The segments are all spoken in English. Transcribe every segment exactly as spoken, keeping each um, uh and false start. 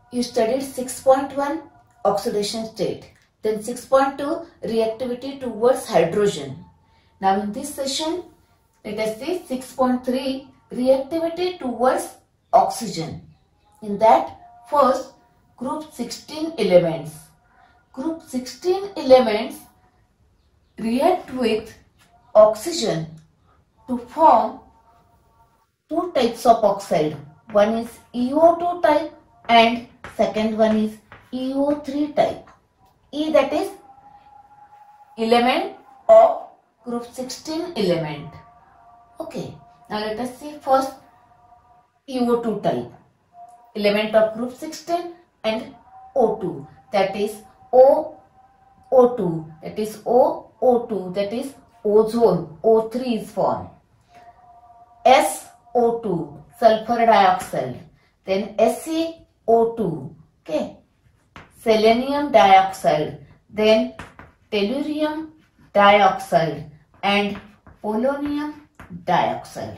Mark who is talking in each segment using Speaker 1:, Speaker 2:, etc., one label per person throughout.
Speaker 1: you studied six point one oxidation state, then six point two reactivity towards hydrogen. Now in this session, let us see six point three reactivity towards oxygen. In that, first group sixteen elements. Group sixteen elements react with oxygen to form two types of oxide. One is E O two type and second one is E O three type. E, that is element of group sixteen element. Okay, now let us see first E O two type. Element of group sixteen and O two, that is O O two, that is O O two, that is ozone, O three is formed. S O two, sulfur dioxide, then S e O two, okay, selenium dioxide, then tellurium dioxide and polonium dioxide.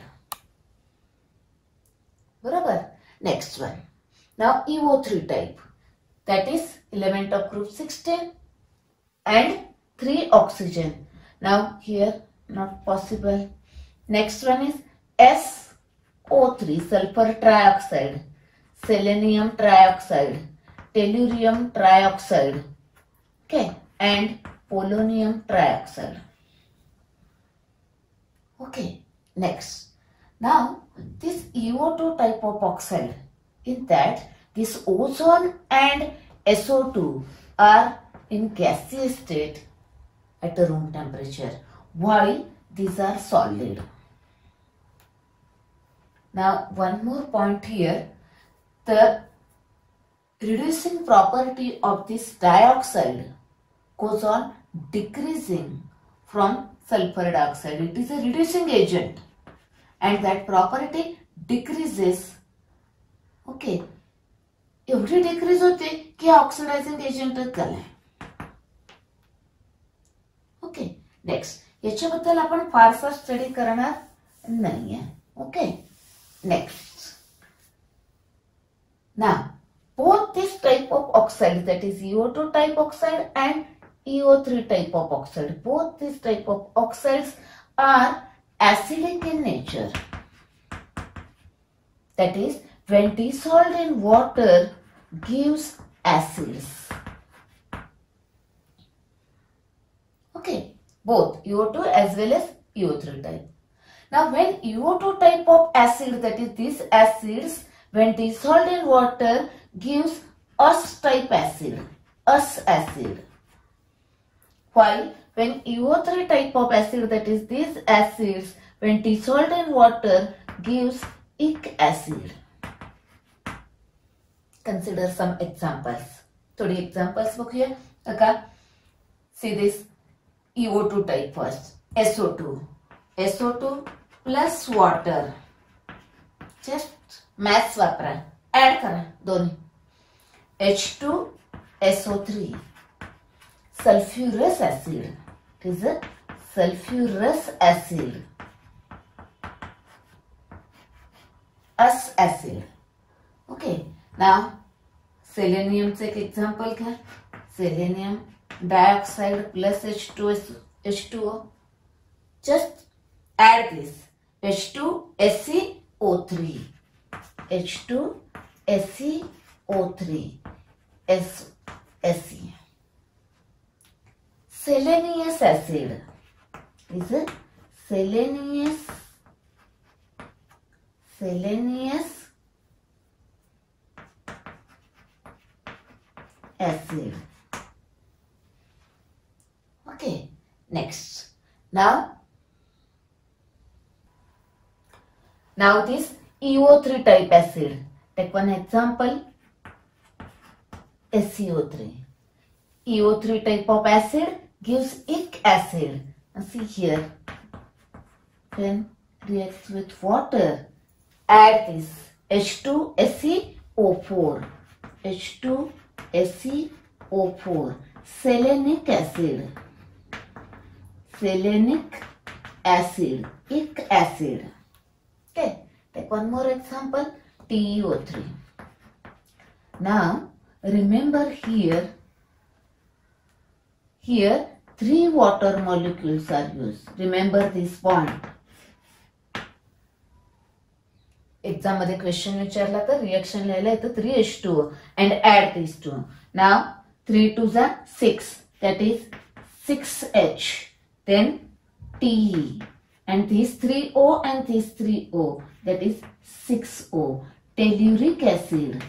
Speaker 1: Barabar? Next one. Now E O three type, that is element of group sixteen and three oxygen. Now here not possible. Next one is S O three, sulfur trioxide, selenium trioxide, tellurium trioxide, okay, and polonium trioxide. Okay, next. Now this E O two type of oxide, in that this ozone and S O two are in gaseous state at the room temperature, while these are solid. Now one more point here, the reducing property of this dioxide goes on decreasing from sulfur dioxide. It is a reducing agent and that property decreases. Okay, एवढी decrease होते की oxidising एजंटच झालाय. Okay, next. याच्याबद्दल आपण फारसा study करणार नाहीये. Okay, next. Now both this type of oxide, that is E O two type oxide and E O three type of oxide, both this type of oxides are acidic in nature. That is, when dissolved in water gives acids. Okay, both E O two as well as E O three type. Now when E O two type of acid, that is these acids, when dissolved in water gives us type acid, us acid. While when E O three type of acid, that is these acids, when dissolved in water gives ic acid. Consider some examples. Thodi examples बघूया. Okay, see this E O two type first. S O two, S O two plus water. Just maths वापरा, add करा दोन्ही. H two S O three, sulfurous acid. It is a sulfurous acid. Us acid. Okay. Now selenium से एक example क्या? Selenium dioxide plus H two H two O. Just add this H two S e O three, H two S e O three, S Se. Selenious acid is a selenious selenious acid. Okay, next. Now, now this E O three type acid. Take one example. S e O three. E O three type of acid gives ic acid. Now see here. When reacts with water, add this H two S e O four. H two S e O four. Selenic acid. Selenic acid. Ic acid. Okay. Take one more example. T e O three. Now remember here, here three water molecules are used. Remember this bond. Exam मध्ये question विचारला तर reaction लिहायला येतं three H two O and add these two. Now three twos are six, that is six H, then T, and these three O and these three O, that is six O, telluric acid.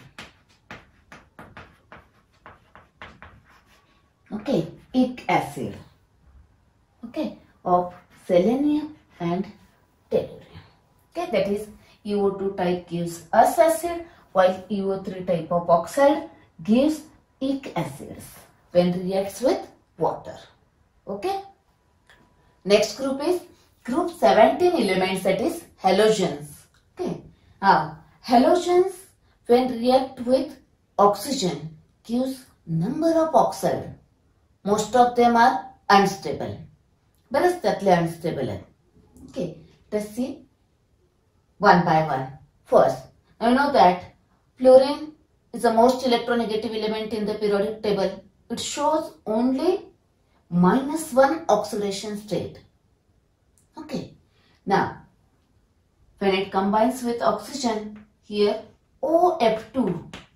Speaker 1: Okay, ic acid. Okay, of selenium and tellurium. Okay, that is E O two type gives us acid, while E O three type of oxide gives ic acids when reacts with water. Okay. Next group is group seventeen elements, that is halogens. Okay. Now halogens when react with oxygen gives number of oxide. Most of them are unstable. बरेच त्यातले unstable आहेत. Okay. Let's see one by one. First, I know that fluorine is the most electronegative element in the periodic table. It shows only minus one oxidation state. Okay. Now, when it combines with oxygen, here O F two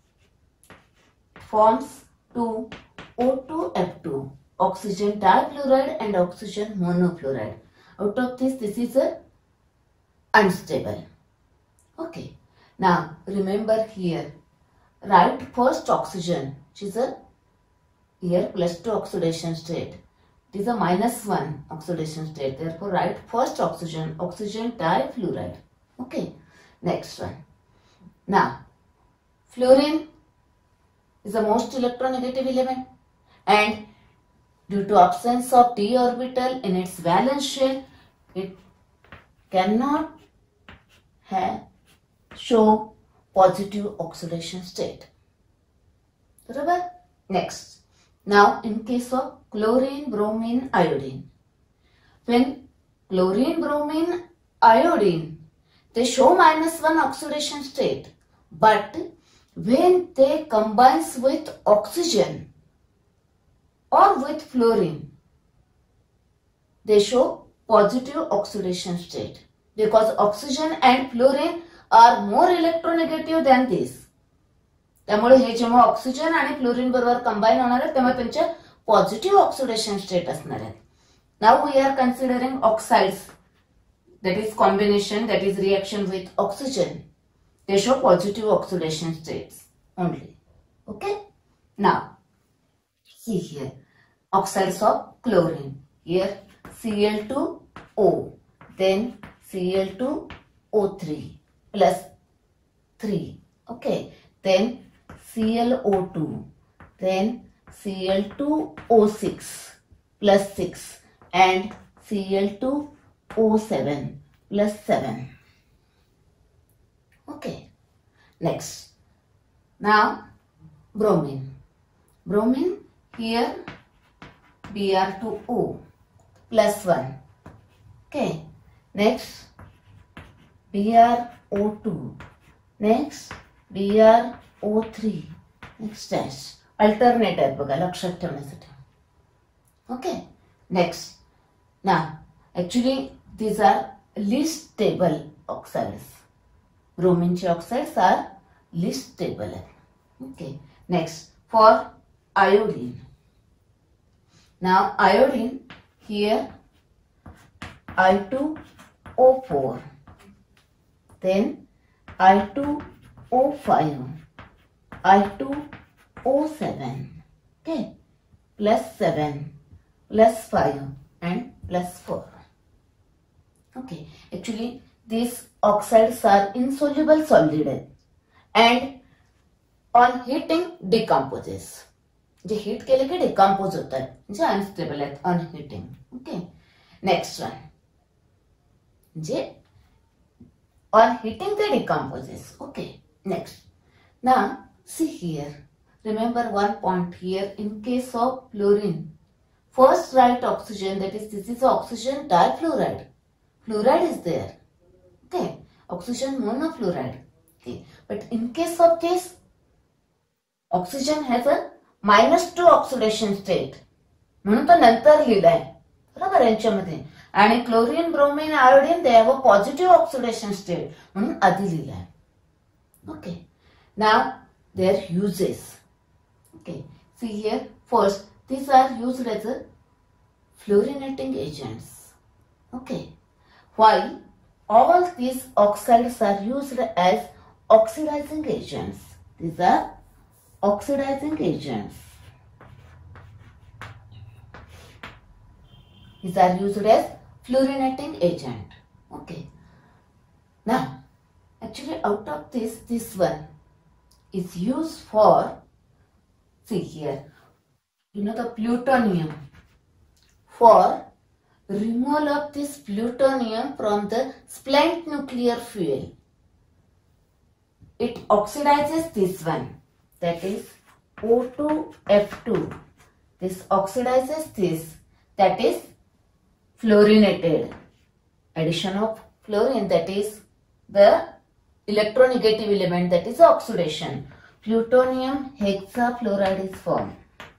Speaker 1: forms two O two F two, oxygen difluoride and oxygen monofluoride. Out of this, this is a unstable. Okay. Now remember here, write first oxygen, which is a here plus two oxidation state. It is a minus one oxidation state. Therefore, write first oxygen, oxygen difluoride. Okay. Next one. Now, fluorine is the most electronegative element, and due to absence of d orbital in its valence shell, it cannot have show positive oxidation state. Right? Next. Now in case of chlorine, bromine, iodine. When chlorine, bromine, iodine, they show minus one oxidation state. But when they combines with oxygen or with fluorine, they show positive oxidation state. Because oxygen and fluorine are more electronegative than this. त्यामुळे हे जेव्हा oxygen आणि fluorine बरोबर combine होणार आहे तेव्हा त्यांचे positive oxidation state असणार आहे. Now we are considering oxides, that is combination, that is reaction with oxygen. They show positive oxidation states only. Okay. Now see here, oxides of chlorine. Here C L two O, then C L two O three plus three. Okay. Then C L O two, then C L two O six plus six, and C L two O seven plus seven. Okay. Next. Now bromine. Bromine here B R two O plus one. Okay. Next B R O two. Next B R O three. Next dash. Alternate आहे बघा लक्षात ठेवण्यासाठी. Okay. Next. Now actually these are least stable oxides. Bromine oxides are least stable. Okay. Next for iodine. Now iodine here I two O four, then I two O five, I two O seven, okay, plus seven, plus five and plus four. Okay, actually these oxides are insoluble solid and on heating decomposes. J heat केले की decompose होता है, जे unstable है on heating. Okay, next one. जे on heating they decomposes. Okay, next. Now see here, remember one point here. In case of fluorine, first write oxygen, that is this is oxygen difluoride. Fluoride is there. Okay, oxygen monofluoride. Okay, but in case of this oxygen has a minus two oxidation state म्हणून तो नंतर लिहिलाय बरोबर यांच्यामध्ये. आणि chlorine bromine iodine they have a positive oxidation state म्हणून आधी लिहिलाय. Okay, now their uses. Okay, see here first these are used as a fluorinating agents. Okay, while all these oxides are used as oxidizing agents. These are oxidizing agents. These are used as fluorinating agent. Okay, now actually out of this this one is used for, see here, you know the plutonium. For removal of this plutonium from the spent nuclear fuel, it oxidizes this one, that is O two F two. This oxidizes this, that is fluorinated. Addition of fluorine, that is the electronegative element, that is oxidation. Plutonium hexafluoride is formed.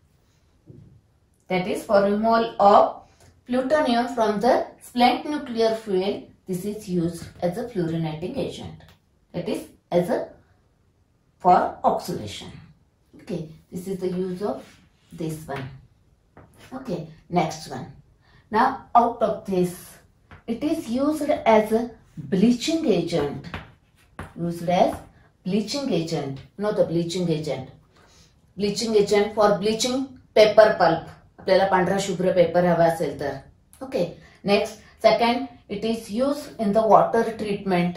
Speaker 1: That is for removal of plutonium from the spent nuclear fuel. This is used as a fluorinating agent. That is as a for oxidation. Okay, this is the use of this one. Okay, next one. Now out of this, it is used as a bleaching agent. Used as bleaching agent. No, the bleaching agent. Bleaching agent for bleaching paper pulp. आपल्याला पांढरा शुभ्र paper हवा असेल तर. Okay, next second, it is use in the water treatment.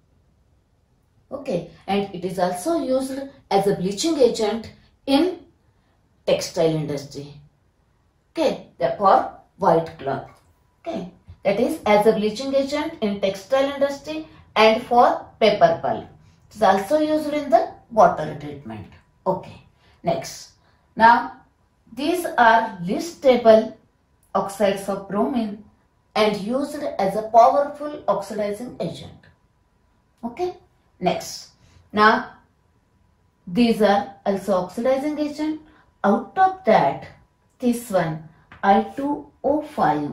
Speaker 1: Okay, and it is also used as a bleaching agent in textile industry. Okay, for white cloth. Okay, that is as a bleaching agent in textile industry and for paper pulp. It is also used in the water treatment. Okay, next. Now these are listable oxides of bromine and used as a powerful oxidizing agent. Okay, next. Now these are also oxidizing agent. Out of that, this one I two O five.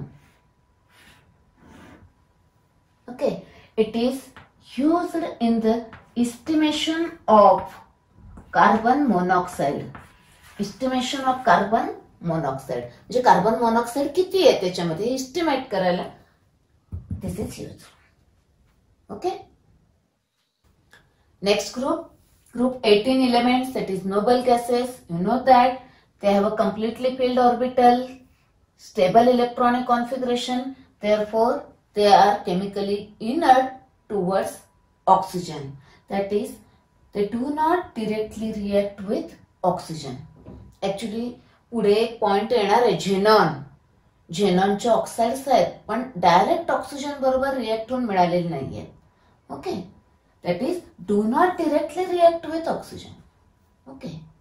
Speaker 1: Okay, it is used in the estimation of carbon monoxide. Estimation of carbon monoxide. म्हणजे carbon monoxide किती आहे त्याच्यामध्ये estimate करायला this is use. Okay, next group, group eighteen elements, that is noble gases. You know that they have a completely filled orbital, stable electronic configuration, therefore they are chemically inert towards oxygen. That is, they do not directly react with oxygen. Actually पुढे एक point येणार आहे, xenon. झेनॉनचे oxides आहेत पण direct oxygen बरोबर react होऊन मिळालेले नाहीये. Okay, that is do not directly react with oxygen. Okay,